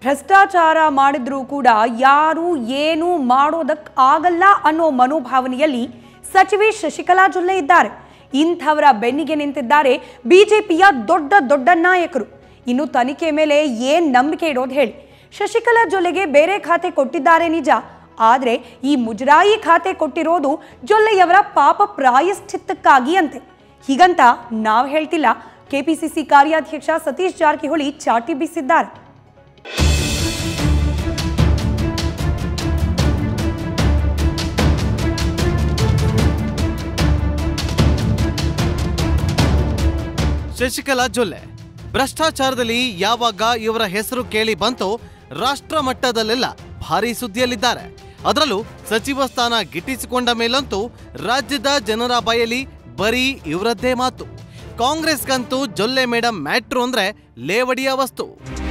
ಭ್ರಷ್ಟಾಚಾರ ಮಾಡಿದ್ರೂ ಕೂಡ ಯಾರು ಏನು ಮಾಡೋದಕ್ಕೆ ಆಗಲ್ಲ ಅನ್ನೋ ಮನೋಭಾವನೆಯಲ್ಲಿ ಸಚಿವೆ ಶಶಿಕಲಾ ಜೊಲ್ಲೆ ಇದ್ದಾರೆ. ಇಂಥವರ ಬೆನ್ನಿಗೆ ನಿಂತಿದ್ದಾರೆ ಬಿಜೆಪಿಯ ದೊಡ್ಡ ದೊಡ್ಡ ನಾಯಕರು. ಇನ್ನು ತನಿಖೆ ಮೇಲೆ ಏನ್ ನಂಬಿಕೆ ಇಡೋದು ಹೇಳಿ? ಶಶಿಕಲಾ ಜೊಲ್ಲೆಗೆ ಬೇರೆ ಖಾತೆ ಕೊಟ್ಟಿದ್ದಾರೆ ನಿಜ, ಆದರೆ ಈ ಮುಜರಾಯಿ ಖಾತೆ ಕೊಟ್ಟಿರೋದು ಜೊಲ್ಲೆಯವರ ಪಾಪ ಪ್ರಾಯಶ್ಚಿತ್ತಕ್ಕಾಗಿ ಅಂತೆ. ಹೀಗಂತ ನಾವು ಹೇಳ್ತಿಲ್ಲ, ಕೆಪಿಸಿಸಿ ಕಾರ್ಯಾಧ್ಯಕ್ಷ ಸತೀಶ್ ಜಾರಕಿಹೊಳಿ ಚಾಟಿ ಬೀಸಿದ್ದಾರೆ. ಶಶಿಕಲಾ ಜೊಲ್ಲೆ ಭ್ರಷ್ಟಾಚಾರದಲ್ಲಿ ಯಾವಾಗ ಇವರ ಹೆಸರು ಕೇಳಿ ಬಂತೋ ರಾಷ್ಟ್ರ ಮಟ್ಟದಲ್ಲೆಲ್ಲ ಭಾರಿ ಸುದ್ದಿಯಲ್ಲಿದ್ದಾರೆ. ಅದರಲ್ಲೂ ಸಚಿವ ಸ್ಥಾನ ಗಿಟ್ಟಿಸಿಕೊಂಡ ಮೇಲಂತೂ ರಾಜ್ಯದ ಜನರ ಬಾಯಲ್ಲಿ ಬರೀ ಇವರದ್ದೇ ಮಾತು. ಕಾಂಗ್ರೆಸ್ಗಂತೂ ಜೊಲ್ಲೆ ಮೇಡಮ್ ಮ್ಯಾಟ್ರು ಅಂದ್ರೆ ಲೇವಡಿಯ ವಸ್ತು.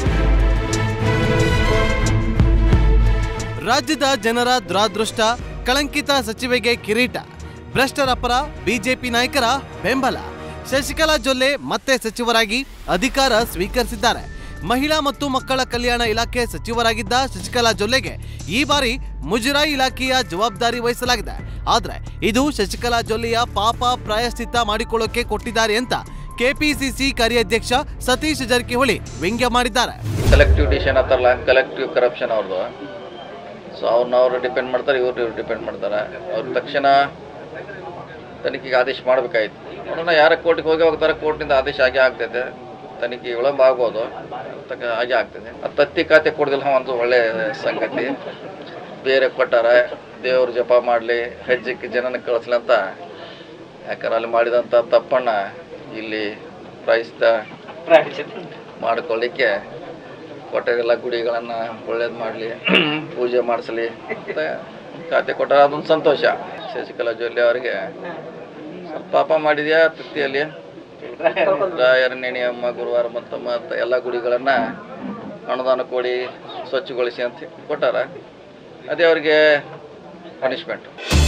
ರಾಜ್ಯದ ಜನರ ದುರಾದೃಷ್ಟ, ಕಳಂಕಿತ ಸಚಿವೆಗೆ ಕಿರೀಟ, ಭ್ರಷ್ಟರ ಪರ ಬಿಜೆಪಿ ನಾಯಕರ ಬೆಂಬಲ. ಶಶಿಕಲಾ ಜೊಲ್ಲೆ ಮತ್ತೆ ಸಚಿವರಾಗಿ ಅಧಿಕಾರ ಸ್ವೀಕರಿಸಿದ್ದಾರೆ. ಮಹಿಳಾ ಮತ್ತು ಮಕ್ಕಳ ಕಲ್ಯಾಣ ಇಲಾಖೆ ಸಚಿವರಾಗಿದ್ದ ಶಶಿಕಲಾ ಜೊಲ್ಲೆಗೆ ಈ ಬಾರಿ ಮುಜರಾಯಿ ಇಲಾಖೆಯ ಜವಾಬ್ದಾರಿ ವಹಿಸಲಾಗಿದೆ. ಆದ್ರೆ ಇದು ಶಶಿಕಲಾ ಜೊಲ್ಲೆಯ ಪಾಪ ಪ್ರಾಯಶ್ಚಿತ್ತ ಮಾಡಿಕೊಳ್ಳೋಕೆ ಕೊಟ್ಟಿದ್ದಾರೆ ಅಂತ ಕೆಪಿಸಿಸಿ ಕಾರ್ಯಾಧ್ಯಕ್ಷ ಸತೀಶ್ ಜಾರಕಿಹೊಳಿ ವ್ಯಂಗ್ಯ ಮಾಡಿದ್ದಾರೆ. ಕಲೆಕ್ಟಿವ್ ಡಿಸಿಷನ್ ಅತ್ತಲ್ಲ, ಕಲೆಕ್ಟಿವ್ ಕರಪ್ಷನ್ ಅವ್ರದ್ದು. ಸೊ ಅವ್ರನ್ನವ್ರು ಡಿಪೆಂಡ್ ಮಾಡ್ತಾರೆ, ಇವ್ರು ಡಿಪೆಂಡ್ ಮಾಡ್ತಾರೆ. ಅವ್ರ ತಕ್ಷಣ ತನಿಖೆಗೆ ಆದೇಶ ಮಾಡಬೇಕಾಯ್ತು. ಅವ್ರನ್ನ ಯಾರ ಕೋರ್ಟಿಗೆ ಹೋಗ್ತಾರೆ, ಕೋರ್ಟಿನಿಂದ ಆದೇಶ ಆಗೇ ಆಗ್ತೈತೆ. ತನಿಖೆ ವಿಳಂಬ ಆಗ್ಬೋದು, ಹಾಗೆ ಆಗ್ತದೆ. ಅದು ತತ್ತಿ ಖಾತೆ ಕೊಡೋದಿಲ್ಲ ಒಂದು ಒಳ್ಳೆ ಸಂಗತಿ. ಬೇರೆ ಕೊಟ್ಟಾರ, ದೇವ್ರ ಜಪ ಮಾಡಲಿ, ಹೆಜ್ಜೆಗೆ ಜನನ ಕಳಿಸ್ಲಿ ಅಂತ. ಯಾಕಂದ್ರೆ ಅಲ್ಲಿ ಮಾಡಿದಂಥ ತಪ್ಪನ್ನು ಇಲ್ಲಿ ಪ್ರಾಯಶ್ಚಿತ್ತ ಮಾಡಿಕೊಳ್ಳಿಕ್ಕೆ ಕೊಟ್ಟರೆಲ್ಲ ಗುಡಿಗಳನ್ನು ಒಳ್ಳೇದು ಮಾಡಲಿ, ಪೂಜೆ ಮಾಡಿಸಲಿ ಅಂತ ಖಾತೆ ಕೊಟ್ಟಾರ. ಅದೊಂದು ಸಂತೋಷ. ಶಶಿಕಲಾ ಜೊಲ್ಲೆ ಅವರಿಗೆ ಸ್ವಲ್ಪ ಪಾಪ ಮಾಡಿದ್ಯಾ ತೃಪ್ತಿಯಲ್ಲಿ. ರಾಯರನೇಣಿ ಅಮ್ಮ ಗುರುವಾರ ಮತ್ತು ಎಲ್ಲ ಗುಡಿಗಳನ್ನು ಅನುದಾನ ಕೊಡಿ, ಸ್ವಚ್ಛಗೊಳಿಸಿ ಅಂತ ಕೊಟ್ಟಾರ. ಅದೇ ಅವರಿಗೆ ಪನಿಷ್ಮೆಂಟ್.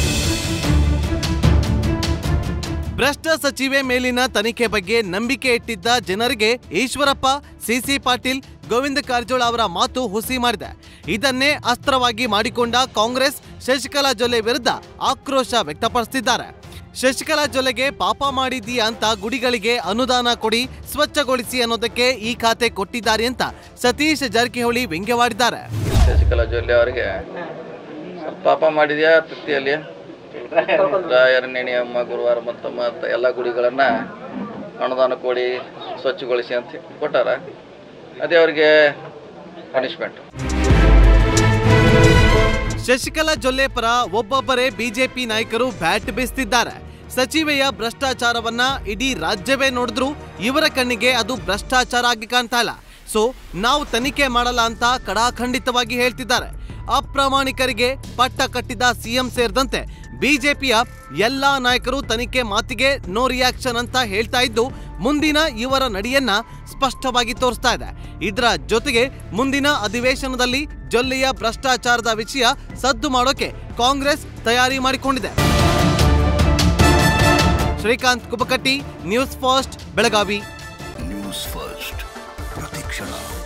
ಭ್ರಷ್ಟ ಸಚಿವೆ ಮೇಲಿನ ತನಿಖೆ ಬಗ್ಗೆ ನಂಬಿಕೆ ಇಟ್ಟಿದ್ದ ಜನರಿಗೆ ಈಶ್ವರಪ್ಪ, ಸಿಸಿ ಪಾಟೀಲ್, ಗೋವಿಂದ ಕಾರಜೋಳ ಅವರ ಮಾತು ಹುಸಿ ಮಾಡಿದೆ. ಇದನ್ನೇ ಅಸ್ತ್ರವಾಗಿ ಮಾಡಿಕೊಂಡ ಕಾಂಗ್ರೆಸ್ ಶಶಿಕಲಾ ಜೊಲ್ಲೆ ವಿರುದ್ಧ ಆಕ್ರೋಶ ವ್ಯಕ್ತಪಡಿಸುತ್ತಿದ್ದಾರೆ. ಶಶಿಕಲಾ ಜೊಲ್ಲೆಗೆ ಪಾಪ ಮಾಡಿದೀಯಾ ಅಂತ ಗುಡಿಗಳಿಗೆ ಅನುದಾನ ಕೊಡಿ, ಸ್ವಚ್ಛಗೊಳಿಸಿ ಅನ್ನೋದಕ್ಕೆ ಈ ಖಾತೆ ಕೊಟ್ಟಿದ್ದಾರೆ ಅಂತ ಸತೀಶ್ ಜಾರಕಿಹೊಳಿ ವ್ಯಂಗ್ಯವಾಡಿದ್ದಾರೆ. ಶಶಿಕಲಾ ಜೊಲ್ಲೆ ಅವರಿಗೆ ಸ್ವಲ್ಪ ಪಾಪ ಮಾಡಿದ್ಯಾ ತೃಪ್ತಿಯಲ್ಲಿ. ರಾಯರನೇಣಿ ಅಮ್ಮ ಗುರುವಾರ ಮತ್ತು ಎಲ್ಲ ಗುಡಿಗಳನ್ನು ಅನುದಾನ ಕೊಡಿ, ಸ್ವಚ್ಛಗೊಳಿಸಿ ಅಂತ ಕೊಟ್ಟಾರ. ಅದೇ ಅವರಿಗೆ ಪನಿಷ್ಮೆಂಟ್. ಶಶಿಕಲಾ ಜೊಲ್ಲೆ ಪರ ಒಬ್ಬೊಬ್ಬರೇ ಬಿಜೆಪಿ ನಾಯಕರು ಬ್ಯಾಟ್ ಬೀಸ್ತಿದ್ದಾರೆ. ಸಚಿವೆಯ ಭ್ರಷ್ಟಾಚಾರವನ್ನ ಇಡೀ ರಾಜ್ಯವೇ ನೋಡಿದ್ರು ಇವರ ಕಣ್ಣಿಗೆ ಅದು ಭ್ರಷ್ಟಾಚಾರ ಆಗಿ ಕಾಣ್ತಾ ಇಲ್ಲ. ಸೊ ನಾವು ತನಿಖೆ ಮಾಡಲ್ಲ ಅಂತ ಕಡಾಖಂಡಿತವಾಗಿ ಹೇಳ್ತಿದ್ದಾರೆ. ಅಪ್ರಾಮಾಣಿಕರಿಗೆ ಪಟ್ಟ ಕಟ್ಟಿದ ಸಿಎಂ ಸೇರಿದಂತೆ ಬಿಜೆಪಿಯ ಎಲ್ಲಾ ನಾಯಕರು ತನಿಖೆ ಮಾತಿಗೆ ನೋ ರಿಯಾಕ್ಷನ್ ಅಂತ ಹೇಳ್ತಾ ಇದ್ದು ಮುಂದಿನ ಇವರ ನಡೆಯನ್ನ ಸ್ಪಷ್ಟವಾಗಿ ತೋರಿಸ್ತಾ ಇದೆ. ಇದರ ಜೊತೆಗೆ ಮುಂದಿನ ಅಧಿವೇಶನದಲ್ಲಿ ಜೊಲ್ಲೆಯ ಭ್ರಷ್ಟಾಚಾರದ ವಿಷಯ ಸದ್ದು ಮಾಡೋಕೆ ಕಾಂಗ್ರೆಸ್ ತಯಾರಿ ಮಾಡಿಕೊಂಡಿದೆ. Srikanth Kubakatti, news first, Belagavi. News first ಪ್ರತಿಕ್ಷಣ.